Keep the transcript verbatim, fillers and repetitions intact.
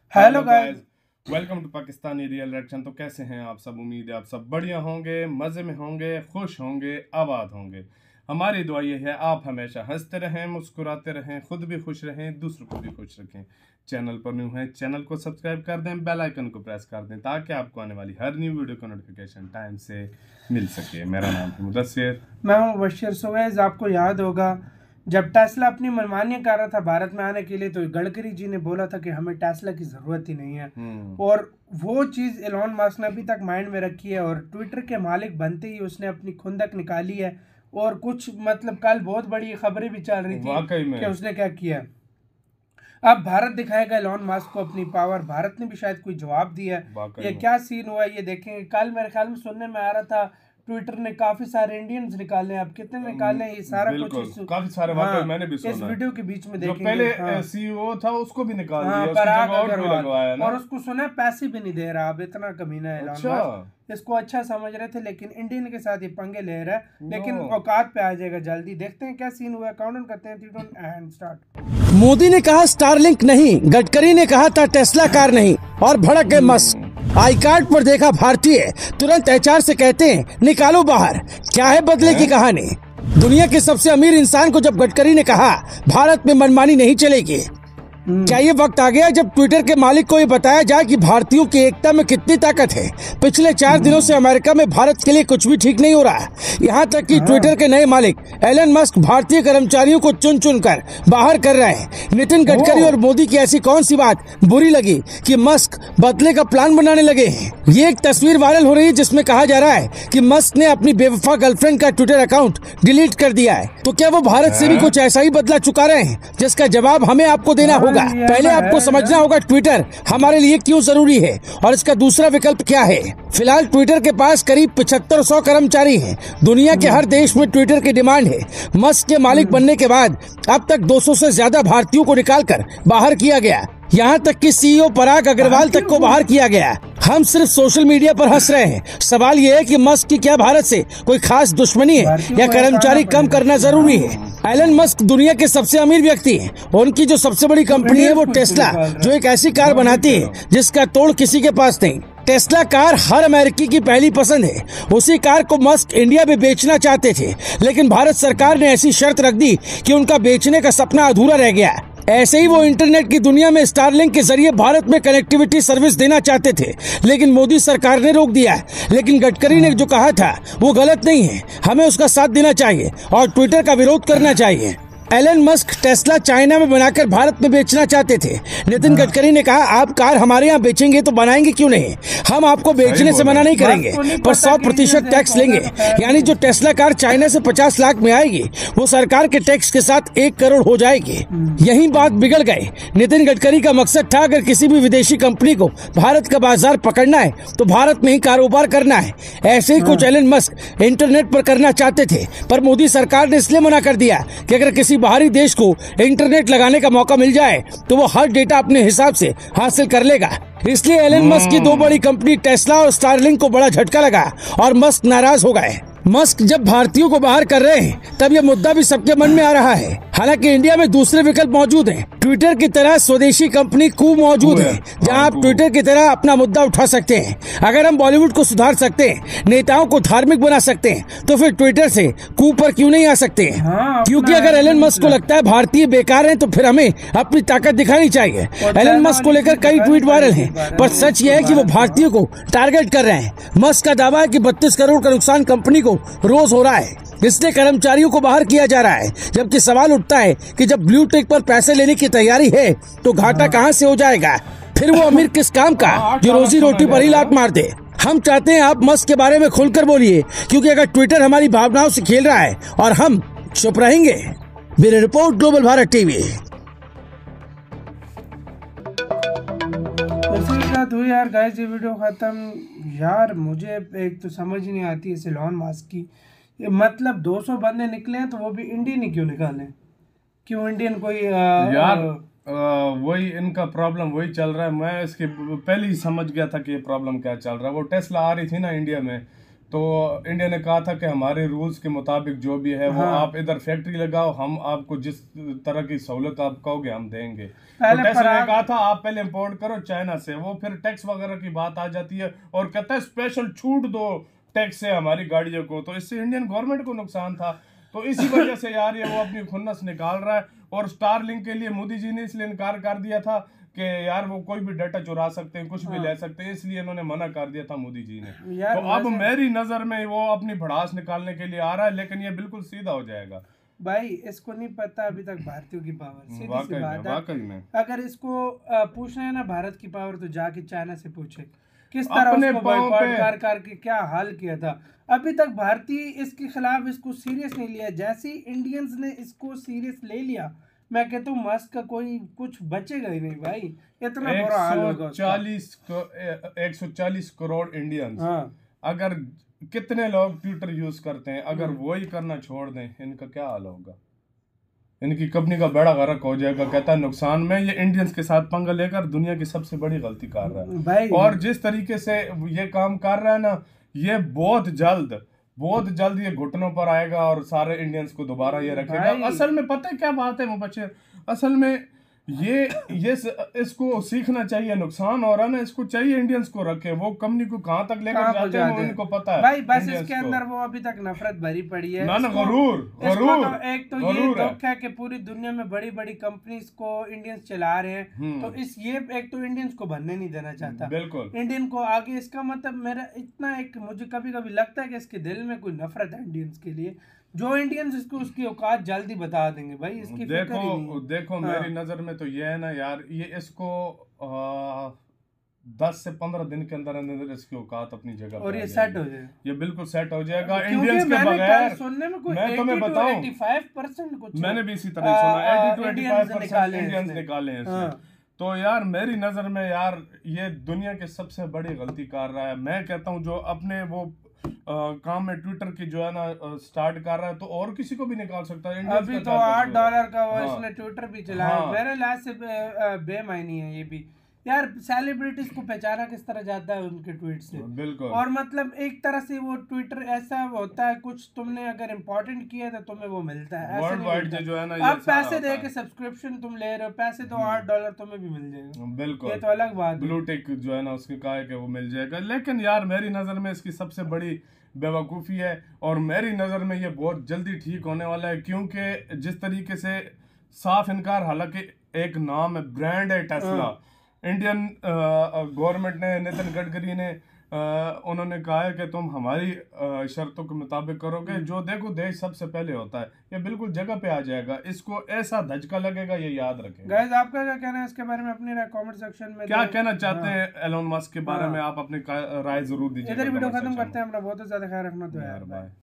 Hello guys, welcome to Pakistani real reaction. तो कैसे हैं आप सब? उम्मीद है आप सब बढ़िया होंगे, मज़े में होंगे, खुश होंगे, आबाद होंगे। हमारी दुआ ये है आप हमेशा हंसते रहें, मुस्कुराते रहें, खुद भी खुश रहें, दूसरों को भी खुश रखें। चैनल पर न्यू है, चैनल को सब्सक्राइब कर दें, बेल आइकन को प्रेस कर दें ताकि आपको आने वाली हर न्यू वीडियो का नोटिफिकेशन टाइम से मिल सके। मेरा नाम है मुदस्सिर, मैं हूं बशीर। सो गाइस, आपको याद होगा जब टेस्ला अपनी मनमानी कर रहा था भारत में आने के लिए, तो गडकरी जी ने बोला था कि हमें टेस्ला की ज़रूरत ही नहीं है। और वो चीज़ एलोन मस्क ने अभी तक माइंड में रखी है और ट्विटर के मालिक बनते ही उसने अपनी खुंदक निकाली है। और कुछ मतलब कल बहुत बड़ी खबरें भी चल रही थी कि उसने क्या किया। अब भारत दिखाएगा एलोन मस्क को अपनी पावर। भारत ने भी शायद कोई जवाब दिया है। ये क्या सीन हुआ है ये देखेंगे। कल मेरे ख्याल में सुनने में आ रहा था ट्विटर ने काफी सारे इंडियंस निकाले हैं। अब कितने निकाले हैं ये सारा कुछ काफी सारे हाँ, मैंने भी सुना इस वीडियो के बीच में देखेंगे। पहले हाँ, सीईओ था उसको भी निकाल हाँ, दिया, पराग और, भी लगवाया ना? और उसको सुना पैसे भी नहीं दे रहा। अब इतना कमीना है एलोन मस्क। इसको अच्छा समझ रहे थे लेकिन इंडियन के साथ ये पंगे ले रहा है। लेकिन औकात पे आ जाएगा जल्दी। देखते हैं क्या सीन हुआ। काउंट करते हैं एंड स्टार्ट। मोदी ने कहा स्टारलिंक नहीं, गडकरी ने कहा था टेस्ला कार नहीं और भड़क गए मस्क। आई कार्ड पर देखा भारतीय, तुरंत एचआर से कहते हैं निकालो बाहर। क्या है बदले की कहानी? दुनिया के सबसे अमीर इंसान को जब गडकरी ने कहा भारत में मनमानी नहीं चलेगी, क्या ये वक्त आ गया जब ट्विटर के मालिक को ये बताया जाए कि भारतीयों की एकता में कितनी ताकत है? पिछले चार दिनों से अमेरिका में भारत के लिए कुछ भी ठीक नहीं हो रहा। यहाँ तक कि ट्विटर के नए मालिक एलन मस्क भारतीय कर्मचारियों को चुन चुन कर बाहर कर रहे हैं। नितिन गडकरी और मोदी की ऐसी कौन सी बात बुरी लगी कि मस्क बदले का प्लान बनाने लगे हैं? ये एक तस्वीर वायरल हो रही है जिसमें कहा जा रहा है कि मस्क ने अपनी बेवफा गर्लफ्रेंड का ट्विटर अकाउंट डिलीट कर दिया है। तो क्या वो भारत से भी कुछ ऐसा ही बदला चुका रहे हैं जिसका जवाब हमें आपको देना होगा। पहले आपको समझना होगा ट्विटर हमारे लिए क्यों जरूरी है और इसका दूसरा विकल्प क्या है। फिलहाल ट्विटर के पास करीब पचहत्तर सौ कर्मचारी हैं। दुनिया के हर देश में ट्विटर की डिमांड है। मस्क के मालिक बनने के बाद अब तक दो सौ से ज्यादा भारतीयों को निकालकर बाहर किया गया। यहाँ तक कि सीईओ पराग अग्रवाल तक को बाहर किया गया। हम सिर्फ सोशल मीडिया पर हंस रहे हैं। सवाल ये है कि मस्क की क्या भारत से कोई खास दुश्मनी है या कर्मचारी कम करना जरूरी है? एलन मस्क दुनिया के सबसे अमीर व्यक्ति हैं। उनकी जो सबसे बड़ी कंपनी है वो टेस्ला, जो एक ऐसी कार बनाती है जिसका तोड़ किसी के पास नहीं। टेस्ला कार हर अमेरिकी की पहली पसंद है। उसी कार को मस्क इंडिया में बेचना चाहते थे, लेकिन भारत सरकार ने ऐसी शर्त रख दी कि उनका बेचने का सपना अधूरा रह गया। ऐसे ही वो इंटरनेट की दुनिया में स्टारलिंक के जरिए भारत में कनेक्टिविटी सर्विस देना चाहते थे, लेकिन मोदी सरकार ने रोक दिया। लेकिन गडकरी ने जो कहा था वो गलत नहीं है। हमें उसका साथ देना चाहिए और ट्विटर का विरोध करना चाहिए। एलन मस्क टेस्ला चाइना में बनाकर भारत में बेचना चाहते थे। नितिन गडकरी ने कहा आप कार हमारे यहाँ बेचेंगे तो बनाएंगे क्यों नहीं? हम आपको बेचने से मना नहीं करेंगे, पर सौ प्रतिशत टैक्स लेंगे। यानी जो टेस्ला कार चाइना से पचास लाख में आएगी वो सरकार के टैक्स के साथ एक करोड़ हो जाएगी। यही बात बिगड़ गई। नितिन गडकरी का मकसद था अगर किसी भी विदेशी कंपनी को भारत का बाजार पकड़ना है तो भारत में ही कारोबार करना है। ऐसे ही कुछ एलन मस्क इंटरनेट पर करना चाहते थे, पर मोदी सरकार ने इसलिए मना कर दिया कि अगर किसी बाहरी देश को इंटरनेट लगाने का मौका मिल जाए तो वो हर डेटा अपने हिसाब से हासिल कर लेगा। इसलिए एलन मस्क की दो बड़ी कंपनी टेस्ला और स्टारलिंक को बड़ा झटका लगा और मस्क नाराज हो गए। मस्क जब भारतीयों को बाहर कर रहे हैं तब यह मुद्दा भी सबके मन में आ रहा है। हालांकि इंडिया में दूसरे विकल्प मौजूद हैं। ट्विटर की तरह स्वदेशी कंपनी कू मौजूद है, जहां आप ट्विटर की तरह अपना मुद्दा उठा सकते हैं। अगर हम बॉलीवुड को सुधार सकते हैं, नेताओं को धार्मिक बना सकते हैं, तो फिर ट्विटर से कू पर क्यों नहीं आ सकते हैं? हाँ, क्योंकि अगर एलन मस्क को लगता है भारतीय बेकार हैं, तो फिर हमें अपनी ताकत दिखानी चाहिए। एलन मस्क को लेकर कई ट्वीट वायरल हैं, पर सच ये है कि वो भारतीयों को टारगेट कर रहे हैं। मस्क का दावा है कि बत्तीस करोड़ का नुकसान कंपनी को रोज हो रहा है, इसलिए कर्मचारियों को बाहर किया जा रहा है। जबकि सवाल उठता है कि जब ब्लू टिक पर पैसे लेने की तैयारी है तो घाटा कहां से हो जाएगा? फिर वो अमीर किस काम का जो रोजी रोटी पर ही लात मार दे? हम चाहते हैं आप मस्क के बारे में खुलकर बोलिए, क्योंकि अगर ट्विटर हमारी भावनाओं से खेल रहा है और हम चुप रहेंगे। Bureau report, global Bharat TV. हुई यार गाइस ये वीडियो खत्म। यार मुझे एक तो समझ ही नहीं आती है एलोन मस्क की। मतलब दो सौ बंदे निकले हैं तो वो भी इंडियन ही क्यों निकाले? क्यों इंडियन कोई आ, यार वही इनका प्रॉब्लम वही चल रहा है। मैं इसके पहले ही समझ गया था कि ये प्रॉब्लम क्या चल रहा है। वो टेस्ला आ रही थी ना इंडिया में, तो इंडिया ने कहा था कि हमारे रूल्स के मुताबिक जो भी है वो हाँ। आप इधर फैक्ट्री लगाओ, हम आपको जिस तरह की सहूलत आप कहोगे हम देंगे। तो पहले टेस्ला ने पराग- कहा था आप पहले इंपोर्ट करो चाइना से, वो फिर टैक्स वगैरह की बात आ जाती है और कहता है स्पेशल छूट दो टैक्स से हमारी गाड़ियों को, तो इससे इंडियन गवर्नमेंट को नुकसान था। तो इसी वजह से यार ये वो अपनी खुन्नस निकाल रहा है। और स्टारलिंक के लिए मोदी जी ने इसलिए इनकार कर दिया था कि यार वो कोई भी डाटा चुरा सकते हैं, कुछ भी ले सकते हैं, इसलिए इन्होंने मना कर दिया था मोदी जी ने। यार तो अब वैसे- मेरी नजर में वो अपनी भड़ास निकालने के लिए आ रहा है, लेकिन ये बिल्कुल सीधा हो जाएगा। भाई इसको नहीं पता अभी तक भारतीयों की पावर, सीधी सी वाकई में बात है। वाकई में अगर इसको अ, पूछना है ना भारत की पावर, तो जाके चाइना से पूछे किस तरह अपने उसको पाँव बॉयकॉट पे- कर करके क्या हाल किया था। अभी तक भारतीय इसके खिलाफ इसको सीरियस नहीं लिया। जैसे ही इंडियंस ने इसको सीरियस ले लिया, मैं कहता हूँ मस्क का कोई कुछ बचेगा ही नहीं भाई, इतना बुरा हाल होगा उसका। चालीस एक सौ चालीस करोड़ इंडियंस, हाँ अगर कितने लोग ट्विटर यूज करते हैं, अगर वही करना छोड़ दें इनका क्या हाल होगा। इनकी कंपनी का बड़ा गर्क हो जाएगा। कहता है नुकसान में ये इंडियंस के साथ पंगा लेकर दुनिया की सबसे बड़ी गलती कर रहा है भाई। और जिस तरीके से ये काम कर रहा है ना, ये बहुत जल्द बहुत जल्द ये घुटनों पर आएगा और सारे इंडियंस को दोबारा ये रखेगा। भाई। असल में पता है क्या बात है मुबश्शिर, असल में ये ये इसको सीखना चाहिए। नुकसान हो रहा है ना, इसको चाहिए इंडियंस को रखे, वो कंपनी को कहाँ तक लेकर कहाँ जाते हैं वो पहुंचाते हैं। इनको पता है भाई बस Indians इसके को। अंदर वो अभी तक नफरत भरी पड़ी है। ना ना इसको- गरूर इसको गरूर तो एक तो ये गरूर है। दुख है कि पूरी दुनिया में बड़ी बड़ी कंपनीज को इंडियंस चला रहे हैं, तो इस ये एक तो इंडियंस को बनने नहीं देना चाहता बिल्कुल इंडियन को आगे। इसका मतलब मेरा इतना एक मुझे कभी कभी लगता है कि इसके दिल में कोई नफरत है इंडियंस के लिए, जो इंडियंस इसको उसकी औकात जल्दी बता देंगे भाई। इसकी फिक्र ही देखो नहीं है। देखो हाँ। मेरी नजर में तो ये है ना यार, ये इसको आ, दस से पंद्रह दिन के अंदर अंदर इसकी औकात अपनी जगह और पे आ ये जाएगी। सेट हो जाए, ये बिल्कुल सेट हो जाएगा क्योंकि इंडियंस के मैंने बगैर। कल सुनने में कोई मैं तुम्हें अस्सी to बताऊं, पचासी परसेंट कुछ मैंने भी इसी आ, तरह सुना आ, अस्सी to Indians पचासी निकाले हैं इंडियंस इसने। निकाले हैं इसने। हाँ। तो यार मेरी नजर में यार ये दुनिया के सबसे बड़ी गलती कर रहा है। मैं कहता हूँ जो अपने वो आ, काम में ट्विटर की जो है ना स्टार्ट कर रहा है, तो और किसी को भी निकाल सकता है। Indians अभी का तो क्या आठ कसूर है? डॉलर का वो हाँ। इसने ट्विटर भी चलाया। हाँ। मेरे लिहाज से बे- बेमायनी है ये भी यार। सेलिब्रिटीज को पहचाना किस तरह जाता है उनके ट्वीट से। बिल्कुल। और मतलब एक तरह से वो ट्विटर ऐसा होता है, कुछ तुमने अगर इम्पोर्टेंट किया तो तुम्हें वो मिलता है, ऐसा वर्ल्ड नहीं वाइड मिलता। जो है ना ये अब सारा पैसे होता दे है। के सब्सक्रिप्शन तुम ले रहे हो, पैसे तो आठ डॉलर तुम्हें भी मिल जाएगा, बिल्कुल ये तो अलग बात है। ब्लू टिक जो है ना उसकी कहा है कि वो मिल जाएगा। लेकिन यार मेरी नज़र में इसकी सबसे बड़ी बेवकूफ़ी है और मेरी नज़र में ये बहुत जल्दी ठीक होने वाला है, क्योंकि जिस तरीके से साफ इनकार, हालांकि एक नाम है, ब्रांड है टेस्ला। इंडियन गवर्नमेंट ने, नितिन गडकरी ने आ, उन्होंने कहा है कि तुम हमारी आ, शर्तों के मुताबिक करोगे, जो देखो देश सबसे पहले होता है, ये बिल्कुल जगह पे आ जाएगा। इसको ऐसा धचका लगेगा, ये याद रखें। गाइस आपका क्या कहना है इसके बारे में, अपनी राय कमेंट सेक्शन में क्या दें। कहना चाहते हाँ। हैं एलोन मस्क के बारे में, आप अपनी का- राय जरूर दीजिए। इधर वीडियो खत्म करते हैं। अपना बहुत ज्यादा ख्याल रखना तो यार, बाय।